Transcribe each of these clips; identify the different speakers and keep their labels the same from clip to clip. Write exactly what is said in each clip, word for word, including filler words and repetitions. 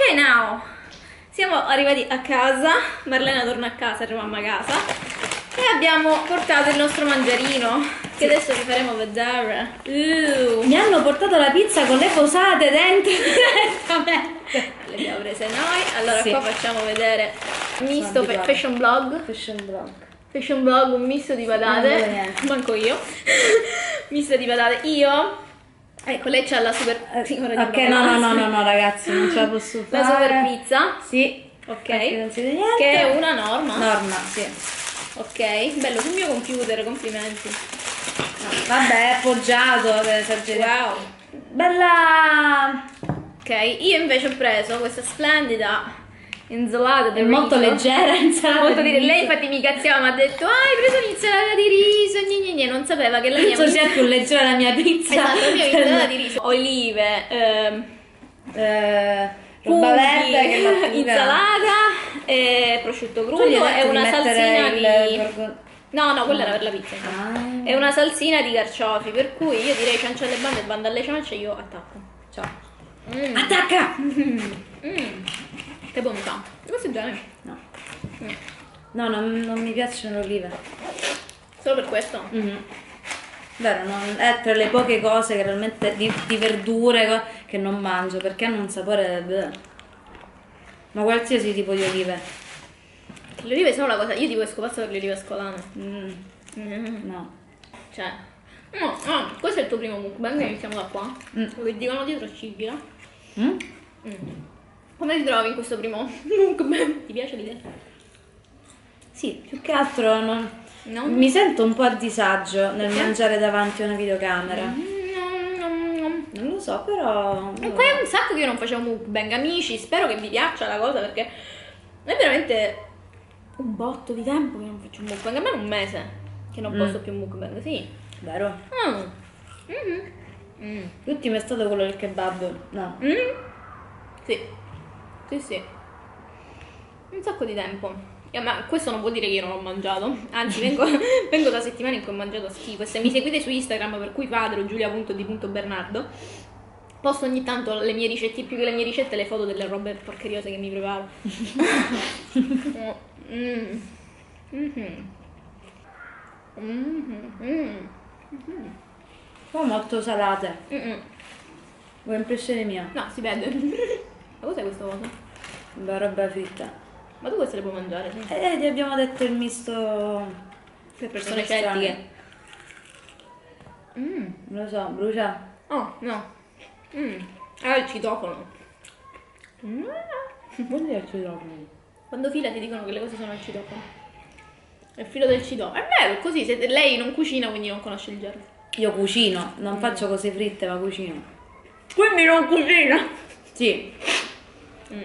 Speaker 1: Ok, now siamo arrivati a casa, Marlena torna a casa, arriviamo a casa e abbiamo portato il nostro mangiarino che adesso vi faremo vedere. uh.
Speaker 2: Mi hanno portato la pizza con le posate dentro direttamente.
Speaker 1: Le abbiamo prese noi, allora
Speaker 2: Sì.
Speaker 1: qua facciamo vedere misto pe- fashion blog
Speaker 2: Fashion blog.
Speaker 1: fashion blog, un misto di patate, manco io misto di patate, io ecco, lei c'ha la super
Speaker 2: Eh, ok, no, no, no, no, no, ragazzi, non ce la posso fare.
Speaker 1: la super pizza,
Speaker 2: Sì.
Speaker 1: ok,
Speaker 2: Perché non si vede niente.
Speaker 1: che è una norma.
Speaker 2: Norma, sì.
Speaker 1: Ok, bello sul mio computer, complimenti.
Speaker 2: No, vabbè, è appoggiato, per esagerare.
Speaker 1: Wow.
Speaker 2: Bella.
Speaker 1: Ok, io invece ho preso questa splendida insalata
Speaker 2: È molto leggera, insalata.
Speaker 1: Molto
Speaker 2: di
Speaker 1: dire, lei
Speaker 2: riso.
Speaker 1: infatti mi cazziava, mi ha detto: "Ah, hai preso l'insalata di riso", gne, gne, gne. Non sapeva che la mia
Speaker 2: Penso sia più leggera la mia pizza.
Speaker 1: Esatto, la mia insalata di riso, olive, ehm,
Speaker 2: Eh, roba
Speaker 1: funghi,
Speaker 2: verde che la
Speaker 1: insalata, e prosciutto
Speaker 2: Tu gli
Speaker 1: crudo
Speaker 2: hai
Speaker 1: e
Speaker 2: detto
Speaker 1: una
Speaker 2: di mettere
Speaker 1: salsina
Speaker 2: il
Speaker 1: di
Speaker 2: gorgon-
Speaker 1: No, no, quella era per la pizza.
Speaker 2: Ah.
Speaker 1: È una salsina di carciofi, per cui io direi cianciale e bande e bande alle ciance, io attacco.
Speaker 2: Ciao.
Speaker 1: Mm.
Speaker 2: Attacca!
Speaker 1: Mm. Che bontà. Questo è bene.
Speaker 2: No.
Speaker 1: Mm.
Speaker 2: No, non, non mi piacciono le olive.
Speaker 1: Solo per questo?
Speaker 2: Mhm. Vero, non- è tra le poche cose che realmente di, di verdure co- che non mangio perché hanno un sapore. bleh. Ma qualsiasi tipo di olive.
Speaker 1: Le olive sono la cosa. Io tipo esco pazza per le olive ascolane.
Speaker 2: Mm,
Speaker 1: Mm.
Speaker 2: no.
Speaker 1: Cioè. No, no, questo è il tuo primo mukbang, iniziamo da qua.
Speaker 2: Mm.
Speaker 1: Che dicono dietro scibila.
Speaker 2: Mm?
Speaker 1: Mm. Come ti trovi in questo primo mukbang? Ti piace l'idea?
Speaker 2: Sì, più che altro non-
Speaker 1: No?
Speaker 2: mi sento un po' a disagio nel mangiare davanti a una videocamera.
Speaker 1: Mm.
Speaker 2: Non lo so, però.
Speaker 1: E poi è un sacco che io non facevo mukbang, amici, spero che vi piaccia la cosa perché è veramente un botto di tempo che non faccio un mukbang, almeno un mese che non
Speaker 2: Mm.
Speaker 1: posto più un mukbang, sì.
Speaker 2: Vero?
Speaker 1: Mm. Mhm. Mm.
Speaker 2: L'ultimo è stato quello del kebab. No.
Speaker 1: Mm. Sì, sì, sì. Un sacco di tempo. Eh, ma questo non vuol dire che io non ho mangiato, anzi vengo, vengo da settimane in cui ho mangiato schifo. E se mi seguite su Instagram, per cui padre giulia punto di punto bernardo, posto ogni tanto le mie ricette, più che le mie ricette, le foto delle robe porcheriose che mi preparo. Oh, mm. Mhm. Mhm. Mm.
Speaker 2: Poi molto salate.
Speaker 1: Mm-mm.
Speaker 2: Vuoi impressione mia?
Speaker 1: No, si vede. Ma cos'è questa cosa?
Speaker 2: La roba fritta.
Speaker 1: Ma tu queste le puoi mangiare, sì?
Speaker 2: Eh, ti abbiamo detto il misto.
Speaker 1: Per persone
Speaker 2: strane.
Speaker 1: scettiche. Mm.
Speaker 2: Non lo so, brucia.
Speaker 1: Oh, no. Mm. Ah, il citofono. Mm.
Speaker 2: Vuol dire il citofono?
Speaker 1: Quando fila ti dicono che le cose sono al citofono. È il filo del citofono. È vero, è così. Se lei non cucina, quindi non conosce il gergo.
Speaker 2: Io cucino, non faccio cose fritte, ma cucino.
Speaker 1: Quindi non cucina.
Speaker 2: Sì.
Speaker 1: Mm.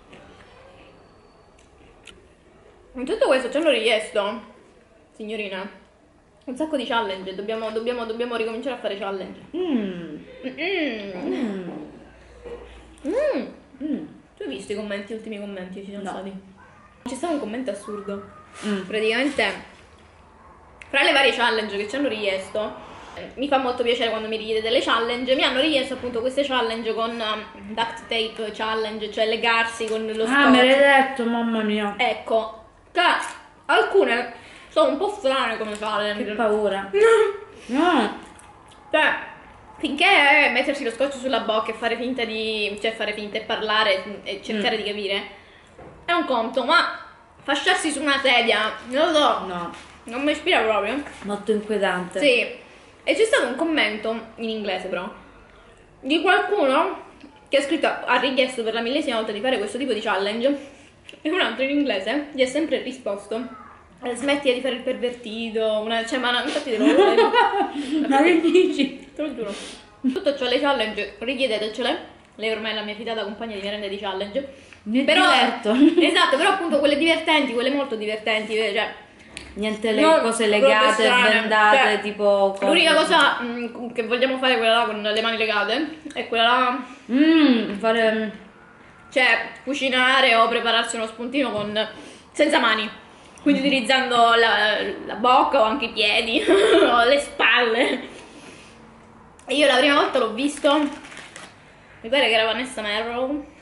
Speaker 1: In tutto questo ci hanno richiesto, signorina, un sacco di challenge. Dobbiamo, dobbiamo, dobbiamo ricominciare a fare challenge.
Speaker 2: Mm.
Speaker 1: Mm.
Speaker 2: Mm.
Speaker 1: Mm.
Speaker 2: Mm.
Speaker 1: Tu hai visto i commenti, gli ultimi commenti che ci sono
Speaker 2: No.
Speaker 1: stati? C'è stato un commento assurdo.
Speaker 2: Mm.
Speaker 1: Praticamente, fra le varie challenge che ci hanno richiesto, eh, mi fa molto piacere quando mi richiede delle challenge. Mi hanno richiesto appunto queste challenge con um, duct tape challenge, cioè legarsi con lo
Speaker 2: Ah, me l'hai
Speaker 1: scotch.
Speaker 2: detto, mamma mia.
Speaker 1: Ecco, che alcune sono un po' strane come challenge.
Speaker 2: Che paura. No.
Speaker 1: Cioè, finché mettersi lo scotch sulla bocca e fare finta di... cioè fare finta e parlare e cercare
Speaker 2: Mm.
Speaker 1: di capire è un conto, ma fasciarsi su una sedia, non lo so,
Speaker 2: No.
Speaker 1: non mi ispira proprio.
Speaker 2: Molto inquietante.
Speaker 1: Sì, e c'è stato un commento, in inglese però, di qualcuno che ha scritto, ha richiesto per la millesima volta di fare questo tipo di challenge e un altro in inglese gli ha sempre risposto: eh, smetti di fare il pervertito, una, cioè ma infatti te lo
Speaker 2: Ma che dici?
Speaker 1: te lo giuro. Tutto ciò, le challenge, richiedetecele. Lei ormai è la mia fidata compagna di merende di challenge.
Speaker 2: Mi
Speaker 1: Però,
Speaker 2: diverto.
Speaker 1: esatto, però appunto quelle divertenti, quelle molto divertenti, cioè
Speaker 2: Niente le
Speaker 1: non
Speaker 2: cose
Speaker 1: proprio
Speaker 2: legate,
Speaker 1: strane,
Speaker 2: bendate,
Speaker 1: cioè,
Speaker 2: tipo.
Speaker 1: l'unica cosa mh, che vogliamo fare quella là con le mani legate è quella là,
Speaker 2: Mmm, fare.
Speaker 1: cioè cucinare o prepararsi uno spuntino con senza mani, quindi utilizzando la, la bocca o anche i piedi o le spalle. E io la prima volta l'ho visto, mi pare che era Vanessa Marrow,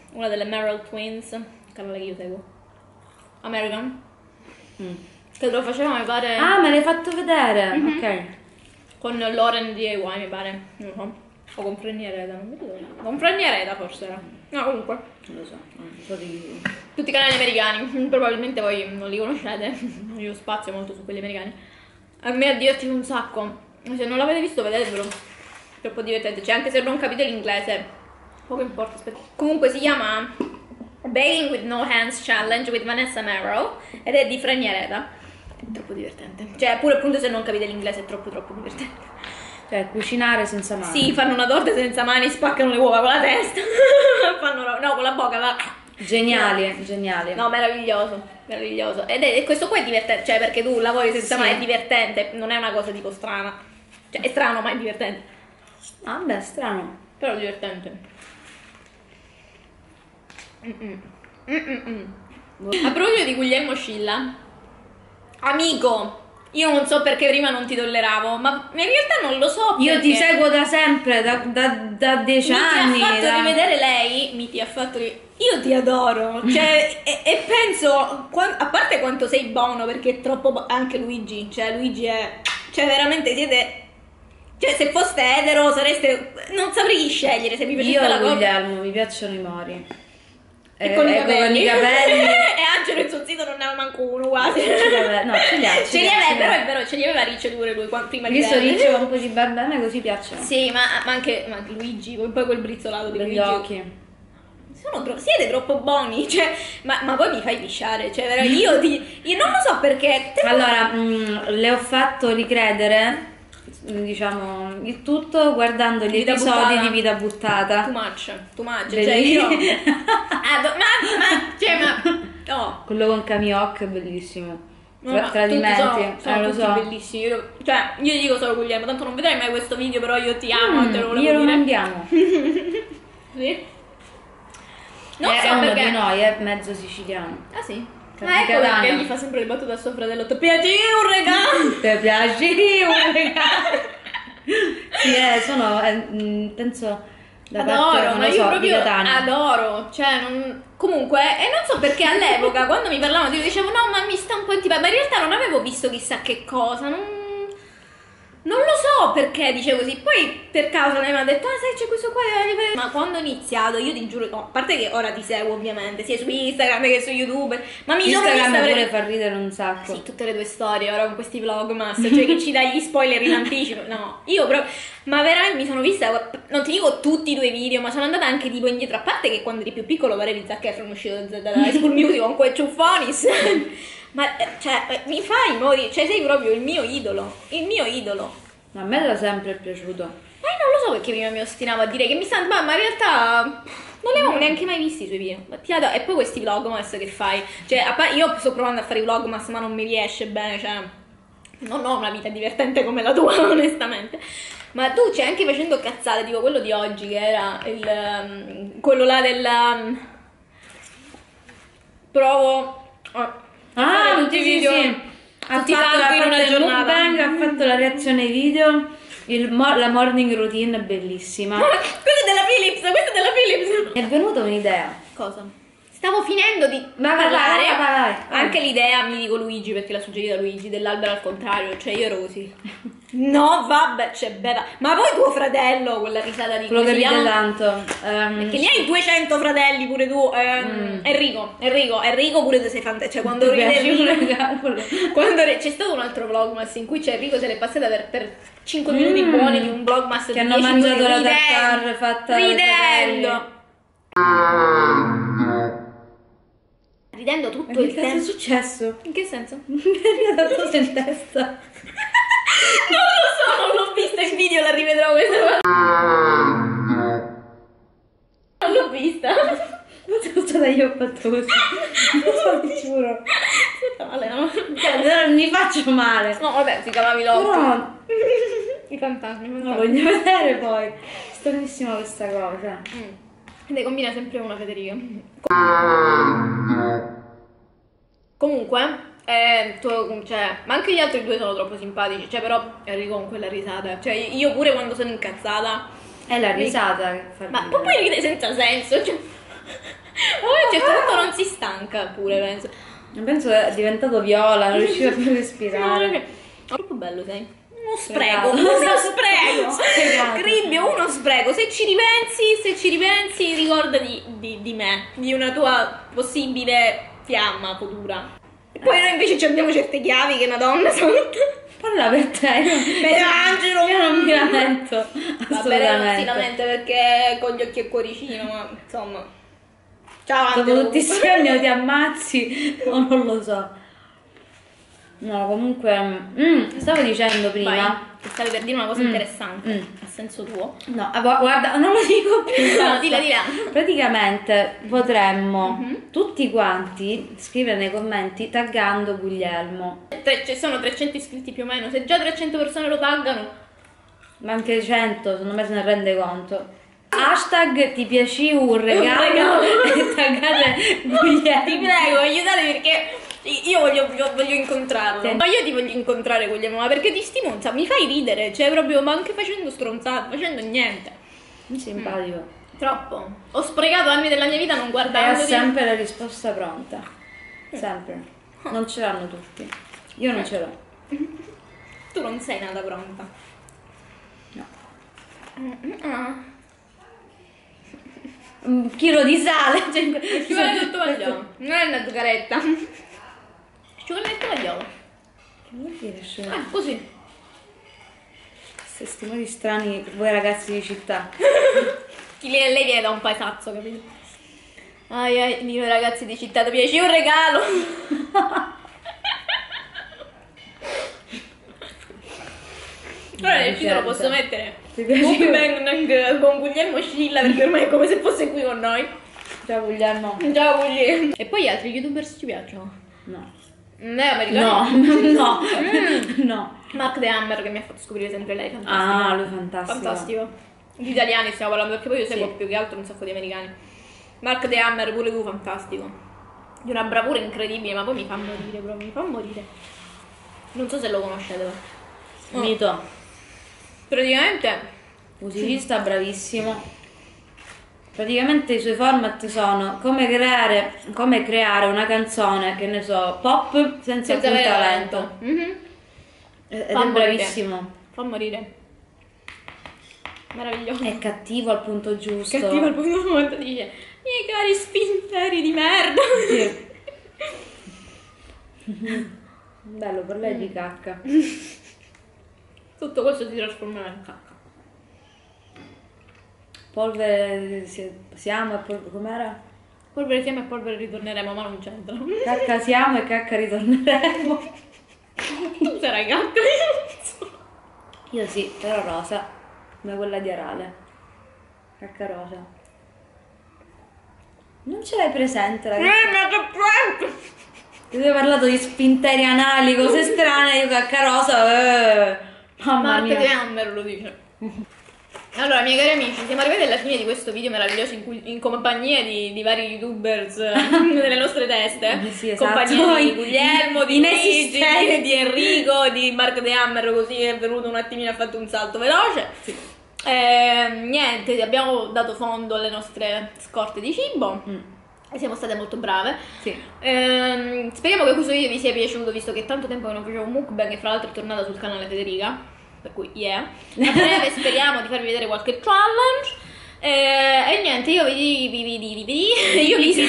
Speaker 1: una delle Merrill Twins, canale che io seguo, American,
Speaker 2: Mm.
Speaker 1: che lo faceva mi pare
Speaker 2: Ah, me l'hai fatto vedere.
Speaker 1: Mhm.
Speaker 2: Ok.
Speaker 1: con Lauren D I Y mi pare, non lo so, o con Fragnereda, non mi ricordo, con Fragnereda forse era, no comunque,
Speaker 2: Non lo so, non so di...
Speaker 1: tutti i canali americani, probabilmente voi non li conoscete, io spazio molto su quelli americani, a me ha divertito un sacco, se non l'avete visto vedetelo, troppo divertente, cioè anche se non capite l'inglese, poco importa, aspetta. Comunque si chiama Baking with No Hands Challenge with Vanessa Merrill ed è di Fragnereda. È troppo divertente. Cioè, pure appunto se non capite l'inglese è troppo troppo divertente.
Speaker 2: Cioè, cucinare senza mani.
Speaker 1: Sì, fanno una torta senza mani, spaccano le uova con la testa. fanno no, con la bocca, va.
Speaker 2: Geniali, geniali.
Speaker 1: No, meraviglioso, meraviglioso. Ed è, e questo qua è divertente, cioè perché tu lavori senza
Speaker 2: Sì.
Speaker 1: mani, è divertente, non è una cosa tipo strana. Cioè, è strano, ma è divertente.
Speaker 2: Ah, beh, strano.
Speaker 1: Però è divertente. Mm-mm. Mm-mm. A proposito di Guglielmo Scilla, amico, io non so perché prima non ti tolleravo, ma in realtà non lo so
Speaker 2: Io ti
Speaker 1: perché
Speaker 2: seguo da sempre, da, da, da dieci anni.
Speaker 1: mi ti ha fatto
Speaker 2: da-
Speaker 1: rivedere lei, mi ti ha fatto ri- io ti adoro, cioè, e, e penso, qua- a parte quanto sei buono, perché è troppo, bu- anche Luigi, cioè Luigi è, cioè veramente siete, cioè se foste etero sareste, non saprei chi scegliere, se mi piacesse
Speaker 2: Io
Speaker 1: la cosa.
Speaker 2: Guglielmo, mi piacciono i mori.
Speaker 1: E con i
Speaker 2: ecco,
Speaker 1: capelli,
Speaker 2: i capelli.
Speaker 1: e Angelo insozzito non ne aveva manco uno quasi.
Speaker 2: Ce li aveva- no, ce li ha,
Speaker 1: Ce li
Speaker 2: ha,
Speaker 1: aveva,
Speaker 2: ce li
Speaker 1: però
Speaker 2: ha.
Speaker 1: è vero, ce li aveva Riccio pure lui qua- prima di
Speaker 2: Visto
Speaker 1: lei.
Speaker 2: Riccio con un po' di barba, a me così piacciono.
Speaker 1: Sì, ma, ma anche, ma anche Luigi, poi quel brizzolato di
Speaker 2: Per
Speaker 1: Luigi.
Speaker 2: gli occhi.
Speaker 1: Sono tro- siete troppo buoni, cioè, ma, ma poi mi fai pisciare, cioè, vero, io ti, io non lo so perché. te-
Speaker 2: Allora, mh, le ho fatto ricredere, diciamo, il tutto guardando gli
Speaker 1: Vita
Speaker 2: episodi
Speaker 1: buttata.
Speaker 2: di Vita Buttata.
Speaker 1: Too much, too much, cioè io.
Speaker 2: Bellissimo.
Speaker 1: Ah, do- ma, ma, cioè, ma. No.
Speaker 2: Quello con Camioc è bellissimo.
Speaker 1: No,
Speaker 2: Tra-
Speaker 1: no,
Speaker 2: tradimenti,
Speaker 1: tutti sono, sono
Speaker 2: eh, lo
Speaker 1: tutti
Speaker 2: so.
Speaker 1: bellissimi. Io, cioè, io ti dico solo Guglielmo, tanto non vedrai mai questo video, però io ti amo,
Speaker 2: Mm,
Speaker 1: te lo volevo
Speaker 2: io lo
Speaker 1: dire.
Speaker 2: mandiamo.
Speaker 1: Sì. Non
Speaker 2: è
Speaker 1: so
Speaker 2: uno
Speaker 1: perché.
Speaker 2: di noi, è mezzo siciliano.
Speaker 1: Ah sì?
Speaker 2: Carne
Speaker 1: Ma ecco
Speaker 2: catalana.
Speaker 1: perché gli fa sempre le battute a suo fratello. Ti piace un regalo?
Speaker 2: Ti piace un regalo? Sì, eh, sono, eh, mh, penso, da parte,
Speaker 1: Adoro,
Speaker 2: non
Speaker 1: ma
Speaker 2: lo
Speaker 1: io
Speaker 2: so, di
Speaker 1: proprio
Speaker 2: Catania.
Speaker 1: adoro, cioè non... comunque, e non so perché all'epoca quando mi parlavano io dicevo no ma mi sta un po' antipatico, ma in realtà non avevo visto chissà che cosa, non... non lo so perché dicevo così, poi per caso lei mi ha detto ah sai c'è questo qua, eh, ma quando ho iniziato io ti giuro, no, a parte che ora ti seguo ovviamente, sia su Instagram che su YouTube, ma mi sono
Speaker 2: Instagram
Speaker 1: vista
Speaker 2: pure
Speaker 1: per...
Speaker 2: fa ridere un sacco.
Speaker 1: Sì, tutte le tue storie ora con questi vlogmas, cioè che ci dai gli spoiler in anticipo. No, io proprio. Ma veramente mi sono vista, non ti dico tutti i tuoi video, ma sono andata anche tipo indietro. A parte che quando eri più piccolo parevi Zac Efron uscito da da High School Music con quei ciuffonis. Ma eh, cioè, eh, mi fai morire, cioè sei proprio il mio idolo. Il mio idolo.
Speaker 2: A me da sempre è piaciuto.
Speaker 1: Ma io non lo so perché prima mi ostinavo a dire che mi sta. Ma, ma in realtà non li avevo neanche mai visti i suoi video. Ma ti adoro. E poi questi vlogmas che fai. Cioè, a par- io sto provando a fare i vlogmas, ma non mi riesce bene. Cioè, non ho una vita divertente come la tua, onestamente. Ma tu c'è anche facendo cazzate, tipo quello di oggi, che era il. um, quello là del. um, provo. a
Speaker 2: Ah,
Speaker 1: fare
Speaker 2: tutti
Speaker 1: tutti i
Speaker 2: sì,
Speaker 1: video.
Speaker 2: sì. Ha
Speaker 1: tutti
Speaker 2: fatto,
Speaker 1: fatti
Speaker 2: ha
Speaker 1: in
Speaker 2: fatto
Speaker 1: una
Speaker 2: il
Speaker 1: giornata.
Speaker 2: mukbang, ha fatto la reazione video, il mo- la morning routine è bellissima.
Speaker 1: Questa è della Philips, questa è della Philips.
Speaker 2: Mi è venuta un'idea.
Speaker 1: Cosa? Stavo finendo di
Speaker 2: Vai, vai,
Speaker 1: parlare.
Speaker 2: vai, vai, vai, vai.
Speaker 1: Anche l'idea, mi dico Luigi perché l'ha suggerita Luigi, dell'albero al contrario, cioè io ero così. No, vabbè, c'è bella. Ma poi tuo fratello, quella risata di
Speaker 2: Quello
Speaker 1: come
Speaker 2: che
Speaker 1: si
Speaker 2: ride
Speaker 1: chiama?
Speaker 2: tanto. ehm,
Speaker 1: Perché lì hai duecento fratelli pure tu. ehm,
Speaker 2: Mm.
Speaker 1: Enrico, Enrico, Enrico pure tu sei fantastico. Cioè quando
Speaker 2: ti
Speaker 1: ride
Speaker 2: piace un
Speaker 1: Enrico.
Speaker 2: regalo?
Speaker 1: Quando re- c'è stato un altro vlogmas in cui c'è Enrico se l'è passata per, per cinque minuti
Speaker 2: Mm.
Speaker 1: buoni di un vlogmas
Speaker 2: Che
Speaker 1: di
Speaker 2: hanno
Speaker 1: dieci
Speaker 2: mangiato
Speaker 1: minuti,
Speaker 2: la
Speaker 1: ridendo,
Speaker 2: tartare fatta dai
Speaker 1: ridendo. Ridendo tutto
Speaker 2: Ma
Speaker 1: il
Speaker 2: che cazzo è
Speaker 1: tempo.
Speaker 2: successo?
Speaker 1: In che senso?
Speaker 2: Mi è dato in testa.
Speaker 1: Non lo so, non l'ho vista in video, la rivedrò questa volta. Non l'ho vista.
Speaker 2: Quanto stata io ho fatto così? Lo so, ti giuro.
Speaker 1: Aspetta, male, no?
Speaker 2: Cioè, non mi faccio male.
Speaker 1: No, vabbè, si cavavi l'occhio.
Speaker 2: Però
Speaker 1: I fantasmi, i
Speaker 2: lo
Speaker 1: fantasmi.
Speaker 2: voglio vedere poi. Stranissima questa cosa.
Speaker 1: Mm. Ne combina sempre una Federica. Comunque, eh, tu- cioè, ma anche gli altri due sono troppo simpatici. Cioè, però Enrico con quella risata. Cioè, io pure quando sono incazzata.
Speaker 2: È la risata che fa
Speaker 1: Ma
Speaker 2: ridere.
Speaker 1: poi ride senza senso. Cioè. certo punto non si stanca pure, penso.
Speaker 2: Penso che è diventato viola, non riusciva più a respirare.
Speaker 1: È troppo bello, sei. Uno
Speaker 2: Sprecato.
Speaker 1: spreco, uno spreco.
Speaker 2: Sprecato.
Speaker 1: Cribbio, uno spreco. Se ci ripensi, se ci ripensi, ricorda di, di, di me, di una tua possibile fiamma futura. E poi noi invece ci abbiamo certe chiavi che Madonna santa.
Speaker 2: Parla per te, io,
Speaker 1: Per Angelo,
Speaker 2: io non mi lamento.
Speaker 1: Va bene, non si
Speaker 2: Assolutamente.
Speaker 1: lamenta perché con gli occhi e cuoricino, ma insomma. Ciao
Speaker 2: Dopo
Speaker 1: Angelo.
Speaker 2: tutti questi anni o ti ammazzi o non lo so. No, comunque, mm, stavo dicendo prima.
Speaker 1: Vai, che stavi per dire una cosa
Speaker 2: Mm.
Speaker 1: interessante,
Speaker 2: Mm.
Speaker 1: a senso tuo.
Speaker 2: No, ah, gu- guarda, non lo dico più.
Speaker 1: No,
Speaker 2: basta.
Speaker 1: dilla, dilla.
Speaker 2: Praticamente potremmo
Speaker 1: Mhm.
Speaker 2: tutti quanti scrivere nei commenti taggando Guglielmo.
Speaker 1: Tre- ci sono trecento iscritti più o meno, se già trecento persone lo taggano.
Speaker 2: Ma anche cento, secondo me se ne rende conto. Hashtag ti piaci un regalo,
Speaker 1: regalo.
Speaker 2: e taggate Guglielmo.
Speaker 1: Ti prego, aiutate perché io voglio, voglio- voglio incontrarlo.
Speaker 2: Sì.
Speaker 1: Ma io ti voglio incontrare, Guglielmo, ma perché ti stimo un sacco, mi fai ridere, cioè proprio, ma anche facendo stronzate, facendo niente.
Speaker 2: Simpatico.
Speaker 1: Troppo. Ho sprecato anni della mia vita non
Speaker 2: E ha
Speaker 1: guardandoti.
Speaker 2: sempre la risposta pronta. Sempre. Non ce l'hanno tutti. Io non ce l'ho.
Speaker 1: Tu non sei nata pronta.
Speaker 2: No.
Speaker 1: Ah.
Speaker 2: Un chilo di sale. Cioè,
Speaker 1: Ci vuole tutto vagliolo. Non è una zuccaretta. Ci vuole tutto vagliolo.
Speaker 2: Che vuol dire scemo?
Speaker 1: Ah, così.
Speaker 2: Questi stimoli strani per voi ragazzi di città.
Speaker 1: Chi lei, lei viene da un paesazzo, capito? Ai ai, dico ragazzi di città, ti piace un regalo? Allora nel titolo
Speaker 2: Certo.
Speaker 1: posso mettere
Speaker 2: Ti piace?
Speaker 1: Mukbang con Guglielmo Scilla perché ormai è come se fosse qui con noi.
Speaker 2: Ciao Guglielmo.
Speaker 1: Ciao Guglielmo. E poi gli altri youtubers ci piacciono?
Speaker 2: No.
Speaker 1: Non è americano?
Speaker 2: No, no,
Speaker 1: Mm.
Speaker 2: no.
Speaker 1: Mark The Hammer che mi ha fatto scoprire sempre lei, fantastico.
Speaker 2: Ah, lui è fantastico.
Speaker 1: Fantastico. Gli italiani stiamo parlando perché poi io seguo
Speaker 2: Sì.
Speaker 1: più che altro un sacco di americani. Mark The Hammer pure lui fantastico. Di una bravura incredibile, ma poi mi fa morire proprio, mi fa morire. Non so se lo conoscete. Oh.
Speaker 2: Mito.
Speaker 1: Praticamente
Speaker 2: Musicista bravissimo. Praticamente i suoi format sono come creare, come creare una canzone, che ne so, pop senza,
Speaker 1: senza
Speaker 2: alcun
Speaker 1: avere
Speaker 2: talento.
Speaker 1: talento. Mhm.
Speaker 2: Ed
Speaker 1: Fa
Speaker 2: è
Speaker 1: morire.
Speaker 2: bravissimo.
Speaker 1: Fa morire. Meraviglioso.
Speaker 2: È cattivo al punto giusto.
Speaker 1: Cattivo al punto momento dice miei cari spinteri di merda.
Speaker 2: Sì. Bello, per lei di cacca.
Speaker 1: Tutto questo si trasformerà in cacca.
Speaker 2: Polvere si- siamo e polvere com'era?
Speaker 1: Polvere siamo e polvere ritorneremo, ma non c'entra.
Speaker 2: Cacca siamo e cacca ritorneremo.
Speaker 1: Tu sarai cacca, io non so.
Speaker 2: Io sì, però rosa, come quella di Arale. Cacca rosa. Non ce l'hai presente, ragazzi?
Speaker 1: Eh, ma che prank!
Speaker 2: Ti avevo parlato di spinteri anali, cose strane, io cacca rosa. Eh. Mamma
Speaker 1: Mark
Speaker 2: mia.
Speaker 1: The Hammer lo dice. Allora, miei cari amici, siamo arrivati alla fine di questo video meraviglioso in, cui, in compagnia di, di vari youtubers eh, nelle nostre teste.
Speaker 2: Sì, esatto.
Speaker 1: Compagnia di Guglielmo, di Luigi,
Speaker 2: Inesistenti.
Speaker 1: di, di Enrico, di Mark The Hammer, così è venuto un attimino, ha fatto un salto veloce.
Speaker 2: Sì.
Speaker 1: Eh, niente, abbiamo dato fondo alle nostre scorte di cibo.
Speaker 2: Mm.
Speaker 1: E siamo state molto brave.
Speaker 2: Sì.
Speaker 1: Ehm, speriamo che questo video vi sia piaciuto, visto che è tanto tempo che non facevo un mukbang e fra l'altro è tornata sul canale Federica. Per cui, yeah. A breve speriamo di farvi vedere qualche challenge. Eh, e niente, io vi vi vi vi vi io vi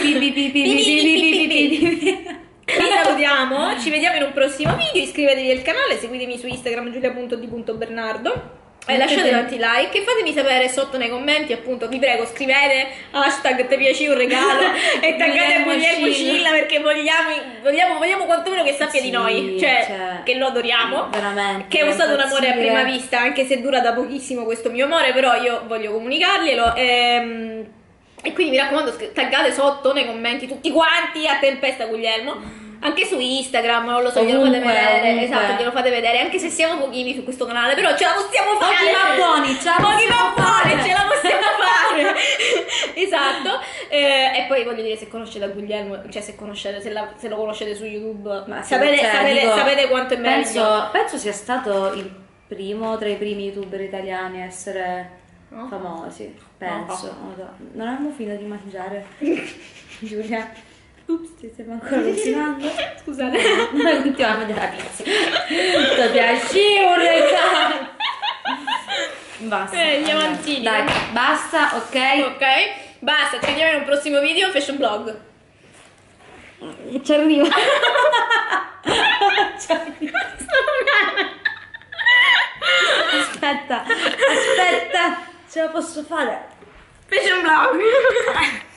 Speaker 1: vi salutiamo. Ci vediamo in un prossimo video. Iscrivetevi al canale, seguitemi su Instagram giulia punto d punto bernardo. E lasciate tanti like e fatemi sapere sotto nei commenti, appunto, vi prego, scrivete hashtag ti piaci un regalo e taggate
Speaker 2: Guglielmo
Speaker 1: Guglielmo
Speaker 2: Scilla.
Speaker 1: Scilla perché vogliamo, vogliamo, vogliamo quantomeno che sappia
Speaker 2: Sì,
Speaker 1: di noi, cioè,
Speaker 2: cioè,
Speaker 1: che lo adoriamo,
Speaker 2: veramente,
Speaker 1: che è stato un amore a
Speaker 2: impazzire.
Speaker 1: prima vista, anche se dura da pochissimo questo mio amore, però io voglio comunicarglielo. ehm, E quindi mi raccomando, sc- taggate sotto nei commenti tutti quanti a tempesta Guglielmo. Anche su Instagram, non lo so, glielo fate
Speaker 2: Ovunque,
Speaker 1: vedere.
Speaker 2: ovunque.
Speaker 1: Esatto, glielo fate vedere. Anche se siamo pochini su questo canale, però ce la possiamo fare.
Speaker 2: Pochi ma buoni, ce la
Speaker 1: Pochi ma
Speaker 2: possiamo
Speaker 1: buoni,
Speaker 2: fare.
Speaker 1: ce la possiamo fare. Esatto. Eh, e poi voglio dire, se conoscete Guglielmo, cioè se conoscete, se, la- se lo conoscete su YouTube,
Speaker 2: Ma sì,
Speaker 1: sapete,
Speaker 2: cioè,
Speaker 1: sapete,
Speaker 2: dico,
Speaker 1: sapete quanto è meraviglioso.
Speaker 2: penso, penso sia stato il primo tra i primi youtuber italiani a essere
Speaker 1: No?
Speaker 2: famosi. Penso,
Speaker 1: No.
Speaker 2: non lo so. Non abbiamo finito di mangiare. Giulia, ups, ti stiamo ancora continuando.
Speaker 1: Scusate.
Speaker 2: Noi continuiamo a vedere la pizza. Ti piace un regalo. Basta.
Speaker 1: Eh, gli
Speaker 2: allora.
Speaker 1: amantini.
Speaker 2: Dai, basta, ok?
Speaker 1: Ok, basta, ci vediamo in un prossimo video, fashion blog.
Speaker 2: Ci arrivo. Ci arrivo. Aspetta, aspetta, ce la posso fare.
Speaker 1: Fashion blog.